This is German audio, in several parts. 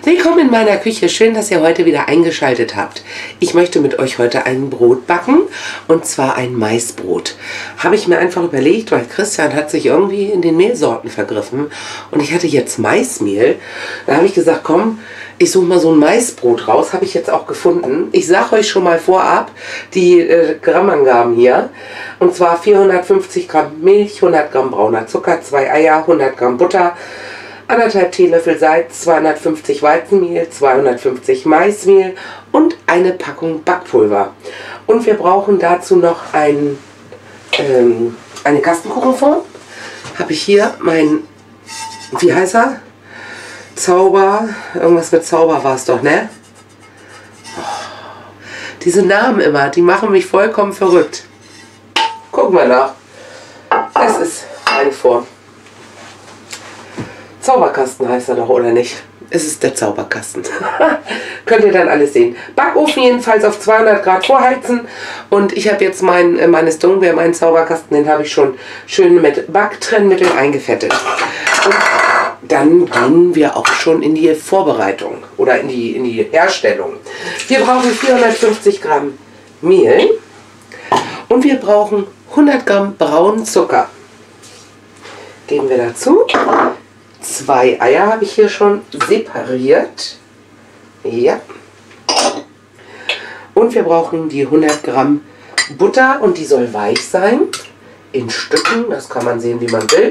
Willkommen in meiner Küche. Schön, dass ihr heute wieder eingeschaltet habt. Ich möchte mit euch heute ein Brot backen, und zwar ein Maisbrot. Habe ich mir einfach überlegt, weil Christian hat sich irgendwie in den Mehlsorten vergriffen und ich hatte jetzt Maismehl. Da habe ich gesagt, komm, ich suche mal so ein Maisbrot raus. Habe ich jetzt auch gefunden. Ich sage euch schon mal vorab die Grammangaben hier. Und zwar 450 Gramm Milch, 100 Gramm brauner Zucker, 2 Eier, 100 Gramm Butter, 1,5 Teelöffel Salz, 250 Weizenmehl, 250 Maismehl und eine Packung Backpulver. Und wir brauchen dazu noch eine Kastenkuchenform. Habe ich hier mein, wie heißt er? Zauber, irgendwas mit Zauber war es doch, ne? Oh, diese Namen immer, die machen mich vollkommen verrückt. Gucken wir nach. Es ist eine Form. Zauberkasten heißt er doch, oder nicht? Es ist der Zauberkasten. Könnt ihr dann alles sehen. Backofen jedenfalls auf 200 Grad vorheizen. Und ich habe jetzt meine Stoneware, meinen Zauberkasten, den habe ich schon schön mit Backtrennmittel eingefettet. Und dann gehen wir auch schon in die Vorbereitung oder in die Herstellung. Wir brauchen 450 Gramm Mehl und wir brauchen 100 Gramm braunen Zucker. Geben wir dazu. 2 Eier habe ich hier schon separiert. Ja. Und wir brauchen die 100 Gramm Butter und die soll weich sein. In Stücken, das kann man sehen, wie man will.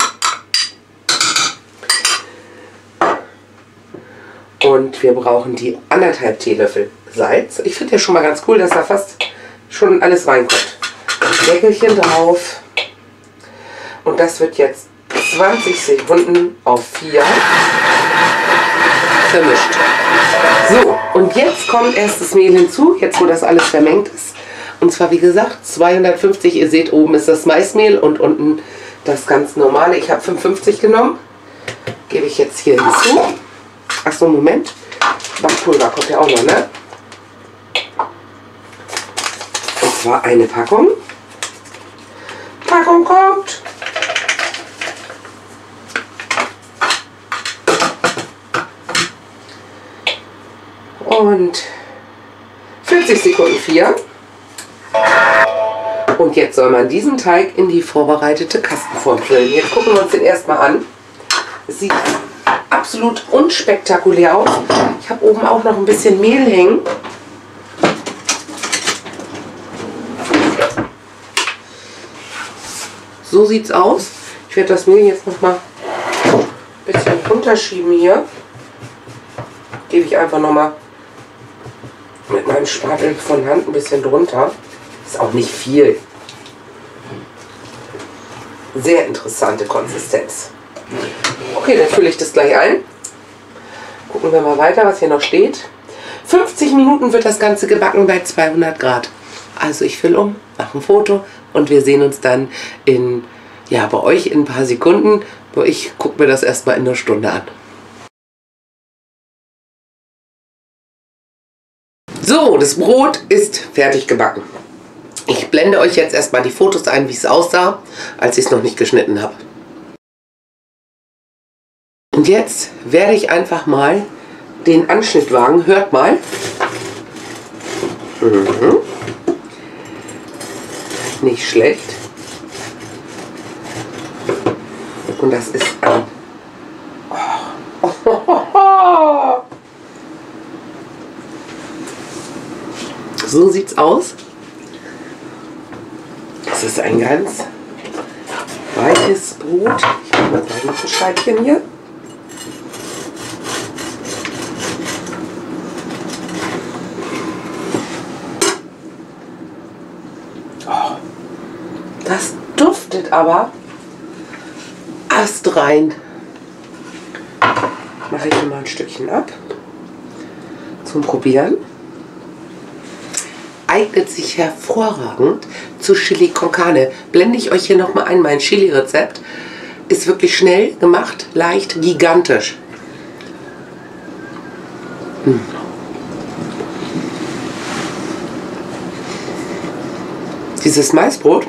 Und wir brauchen die 1,5 Teelöffel Salz. Ich finde ja schon mal ganz cool, dass da fast schon alles reinkommt. Deckelchen drauf. Und das wird jetzt 20 Sekunden auf 4 vermischt. So, und jetzt kommt erst das Mehl hinzu, jetzt wo das alles vermengt ist. Und zwar wie gesagt 250, ihr seht oben ist das Maismehl und unten das ganz normale. Ich habe 55 genommen. Gebe ich jetzt hier hinzu. Achso, Moment. Backpulver kommt ja auch noch, ne? Und zwar eine Packung. Packung kommt. Und 40 Sekunden 4. Und jetzt soll man diesen Teig in die vorbereitete Kastenform füllen. Jetzt gucken wir uns den erstmal an. Es sieht absolut unspektakulär aus. Ich habe oben auch noch ein bisschen Mehl hängen. So sieht es aus. Ich werde das Mehl jetzt noch mal ein bisschen runterschieben hier. Gebe ich einfach noch mal mit meinem Spatel von Hand ein bisschen drunter. Ist auch nicht viel. Sehr interessante Konsistenz. Okay, dann fülle ich das gleich ein. Gucken wir mal weiter, was hier noch steht. 50 Minuten wird das Ganze gebacken bei 200 Grad. Also ich fülle um, mache ein Foto und wir sehen uns dann bei euch in ein paar Sekunden. Ich gucke mir das erstmal in einer Stunde an. So, das Brot ist fertig gebacken. Ich blende euch jetzt erstmal die Fotos ein, wie es aussah, als ich es noch nicht geschnitten habe. Und jetzt werde ich einfach mal den Anschnitt wagen. Hört mal. Nicht schlecht. Und das ist ein... So sieht's aus. Das ist ein ganz weiches Brot. Ich mache mal gleich noch ein Scheibchen hier. Oh, das duftet aber astrein. Mache ich hier mal ein Stückchen ab zum Probieren. Eignet sich hervorragend zu Chili con Carne. Blende ich euch hier nochmal ein, mein Chili-Rezept. Ist wirklich schnell gemacht, leicht, gigantisch. Dieses Maisbrot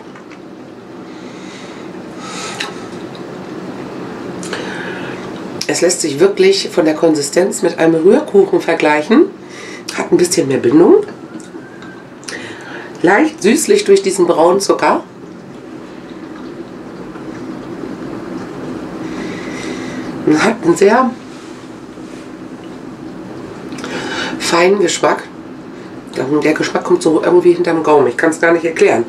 Es lässt sich wirklich von der Konsistenz mit einem Rührkuchen vergleichen. Hat ein bisschen mehr Bindung. Leicht süßlich durch diesen braunen Zucker. Und hat einen sehr feinen Geschmack. Der Geschmack kommt so irgendwie hinterm Gaumen. Ich kann es gar nicht erklären.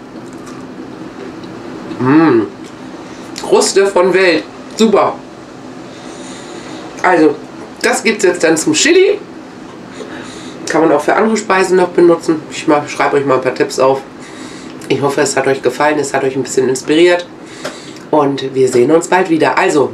Kruste von Welt. Super. Also, das gibt es jetzt dann zum Chili. Kann man auch für andere Speisen noch benutzen. Ich schreibe euch mal ein paar Tipps auf. Ich hoffe, es hat euch gefallen. Es hat euch ein bisschen inspiriert. Und wir sehen uns bald wieder. Also,